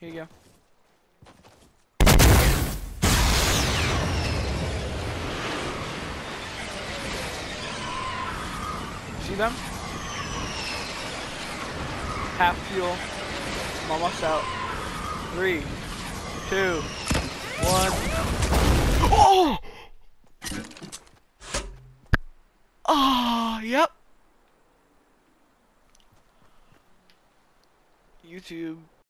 Here you go. See them? Half fuel. I'm almost out. 3, 2, 1. Oh! Oh, yep. YouTube.